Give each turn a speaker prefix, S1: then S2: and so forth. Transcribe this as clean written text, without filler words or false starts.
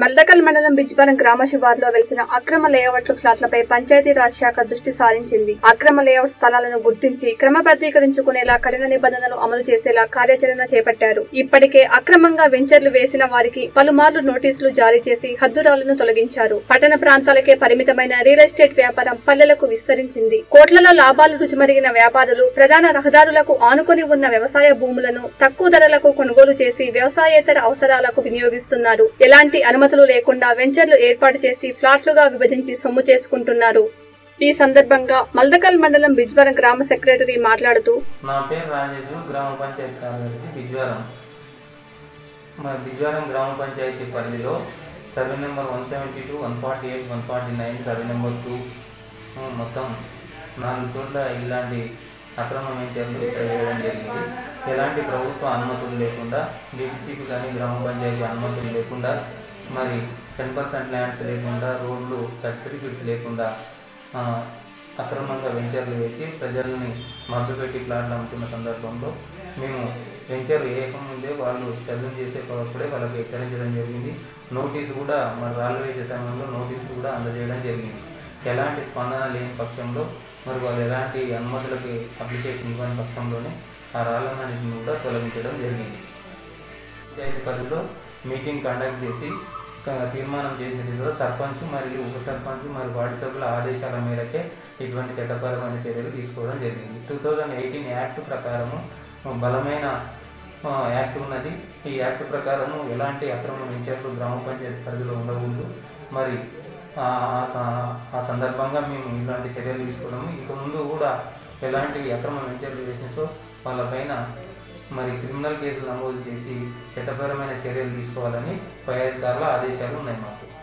S1: మల్దకల్ మండలం బిజ్వరం గ్రామ శివారులో వెలిసిన అక్రమ లేఅవుట్ ఫ్లాట్లపై పంచాయతీరాజ్ శాఖ దృష్టి సారించింది. అక్రమ లేఅవుట్ స్థలాలను గుర్తించి క్రమబద్దీకరించుకునేలా కఠిన నిబంధనలు అమలు చేసేలా కార్యాచరణ చేపట్టారు. ఇప్పటికే అక్రమంగా వెంచర్లు వేసిన వారికి పలుమార్లు నోటీసులు జారీ చేసి హద్దురాలను తొలగించారు. పట్టణ ప్రాంతాలకే పరిమితమైన రియల్ ఎస్టేట్ వ్యాపారం పల్లెలకు విస్తరించింది. కోట్లలో లాభాలు రుచిమరిగిన వ్యాపారులు ప్రధాన రహదారులకు ఆనుకొని ఉన్న వ్యవసాయ భూములను తక్కువ ధరలకు కొనుగోలు చేసి వ్యవసాయేతర అవసరాలకు వినియోగిస్తున్నారు. ఎలాంటి అనుమతులు లేకుండా వెంచర్లు ఏర్పాటు చేసి ఫ్లాట్లుగా విభజించి సొమ్ము చేసుకుంటున్నారు. ఈ సందర్భంగా మల్దకల్ మండలం బిజ్వరం గ్రామ సెక్రటరీ మాట్లాడుతూ,
S2: నా పేరు రాజేష్, గ్రామ పంచాయతీ కార్యదర్శి బిజ్వరం. మన బిజ్వరం గ్రామ పంచాయతీ పరిధిలో సర్వే నెంబర్ 172, 148, 149, సర్వే నెంబర్ 2 మొత్తం 4 చోట్ల ఇలాంటి అక్రమ వెంచర్లు వేయడం జరిగింది. ఎలాంటి ప్రభుత్వ అనుమతులు లేకుండా, డిపిసికి కానీ గ్రామ పంచాయతీ అనుమతులు లేకుండా, మరి 10% ల్యాండ్స్ లేకుండా, రోడ్లు సర్టిఫికెట్స్ లేకుండా అక్రమంగా వెంచర్లు వేసి ప్రజల్ని మభ్యపెట్టి ప్లాట్లు అమ్ముతున్న సందర్భంలో మేము వెంచర్లు వేయకముందే వాళ్ళు చదువు చేసేటప్పుడే వాళ్ళకి హెచ్చరించడం జరిగింది. నోటీసు కూడా మరి రాళ్ళు వేసే సమయంలో నోటీసు కూడా అందజేయడం జరిగింది. ఎలాంటి స్పందన లేని పక్షంలో మరి వాళ్ళు ఎలాంటి అనుమతులకి అప్లికేషన్ ఇవ్వని పక్షంలోనే ఆ రాళ్ళన్నింటిని కూడా తొలగించడం జరిగింది. పంచాయతీ పరిధిలో మీటింగ్ కండక్ట్ చేసి తీర్మానం చేసిన సర్పంచ్ మరియు ఉప సర్పంచ్ మరియు వార్డు సభ్యుల ఆదేశాల మేరకే ఇటువంటి చట్టపరమైన చర్యలు తీసుకోవడం జరిగింది. 2018 యాక్ట్ ప్రకారము బలమైన యాక్ట్ ఉన్నది. ఈ యాక్ట్ ప్రకారము ఎలాంటి అక్రమ వెంచర్లు గ్రామ పంచాయతీ పరిధిలో ఉండకూడదు. మరి ఆ సందర్భంగా మేము ఇలాంటి చర్యలు తీసుకోవడము, ఇక ముందు కూడా ఎలాంటి అక్రమ వెంచర్లు చేసినచో వాళ్ళపైన మరి క్రిమినల్ కేసులు నమోదు చేసి చట్టపరమైన చర్యలు తీసుకోవాలని పై అధికారుల ఆదేశాలు ఉన్నాయి మాకు.